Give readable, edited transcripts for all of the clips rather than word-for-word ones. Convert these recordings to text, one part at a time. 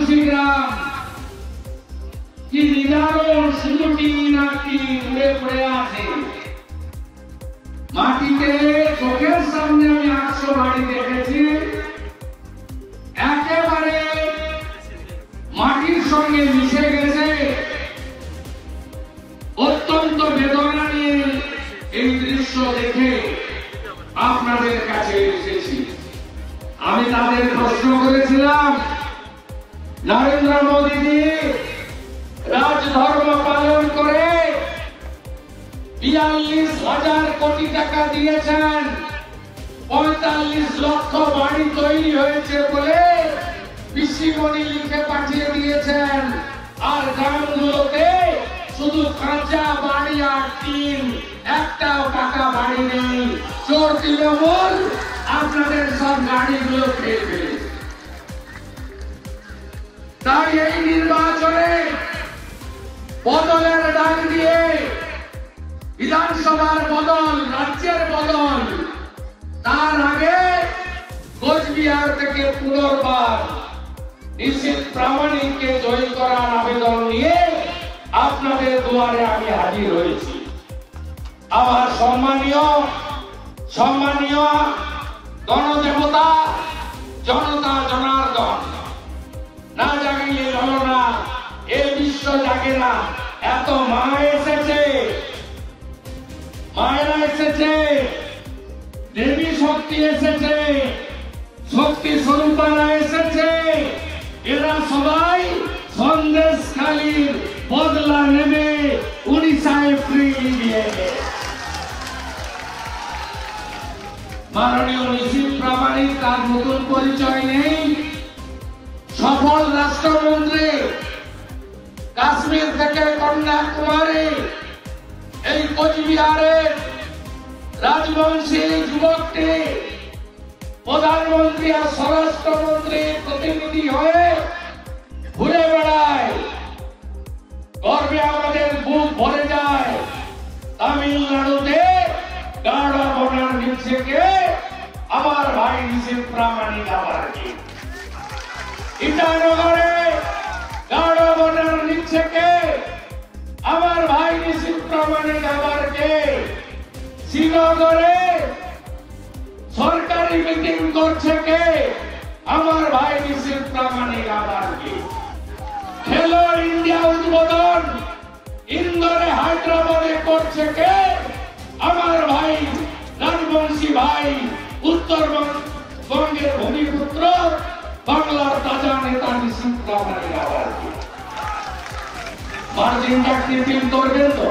রাজবংশী গ্রাম কি নিদারুণ শুধুটি নাকি উড়ে পড়ে আছে। মাটিতে চোখের সামনে আমি 800 বাড়ি দেখেছি, একেবারে মাটির সঙ্গে মিশে গেছে। অত্যন্ত বেদনা নিয়ে এই দৃশ্য দেখে আপনাদের কাছে এসেছি। আমি তাদের প্রশ্ন করেছিলাম, নরেন্দ্র মোদীজি রাজধর্ম পালন করে 42,000 কোটি টাকা দিয়েছেন, 45 লক্ষ বাড়ি তৈরি হয়েছে বলে পিসিমণি লিখে পাঠিয়ে দিয়েছেন, আর গ্রামগুলোতে শুধু কাঁচা বাড়ি আর টিন, একটাও পাকা বাড়ি নেই। চোর তৃণমূল আপনাদের সব গাড়িগুলো খেয়ে ফেলেছে। তাই এই নির্বাচনে বদলের ডাক দিয়ে বিধানসভার বদল, রাজ্যের বদল, তার আগে কোচবিহার থেকে পুনর্বার নিশীথ প্রামাণিককে জয়ী করার আবেদন নিয়ে আপনাদের দুয়ারে আমি হাজির হয়েছি। আমার সম্মানীয় গণদেবতা জনতা জনার্দন, না জাগিলে হলো না, এ বিশ্ব জাগে না। এত মা এসেছে, মায়েরা এসেছে, দেবী শক্তি এসেছে, শক্তি স্বরূপারা এসেছে, এরা সবাই সন্দেশখালীর বদলা নেবে 19 এপ্রিল দিয়ে। মাননীয় নিশীথ প্রামাণিক তার নতুন পরিচয় নেই, সফল রাষ্ট্রমন্ত্রী। কাশ্মীর থেকে কন্যাকুমারী এই কোচবিহারের রাজবংশী যুবকটি প্রধানমন্ত্রী আর স্বরাষ্ট্রমন্ত্রীর প্রতিনিধি হয়ে ঘুরে বেড়ায়। গর্বে আমাদের বুক ভরে যায়। তামিলনাড়ুতে গাড়া বোনার নিচে আমার ভাই নিশীথ প্রামাণিক আবার কি, ইটানগরে গাড়া বোনার নিচে আমার ভাই নিশীথ প্রামাণিক আবার কে, শ্রীনগরে সরকারি মিটিং করছে কে, আমার ভাই নিশীথ প্রামাণিক আবার কি। খেলো ইন্ডিয়া উদ্বোধন ইন্দোরে হায়দ্রাবাদে করছে কে, আমার ভাই রাজবংশী ভাই, উত্তরবঙ্গের ভূমিপুত্র, বাংলার তাজা নেতা নিশীথ প্রামাণিক আবার কি। মার্জিন চাকরি টিম করবেন তো?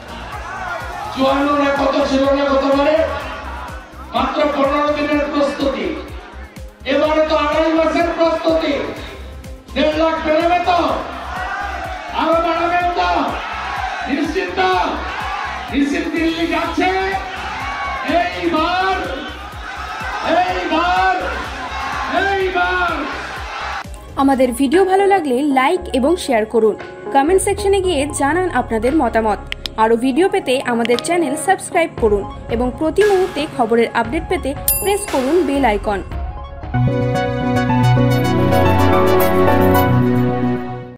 54 না কত ছিল না গতবারে? মাত্র 15 দিনের প্রস্তুতি, এবারে তো 2.5 মাসের প্রস্তুতি। 1.5 লাখ বেরোবে তো? আরো বাড়াবেন তো? নিশ্চিত দিল্লি যাচ্ছে এইবার। আমাদের ভিডিও ভালো লাগলে লাইক এবং শেয়ার করুন। কমেন্ট সেকশনে গিয়ে জানান আপনাদের মতামত। আরও ভিডিও পেতে আমাদের চ্যানেল সাবস্ক্রাইব করুন এবং প্রতি মুহূর্তে খবরের আপডেট পেতে প্রেস করুন বেল আইকন।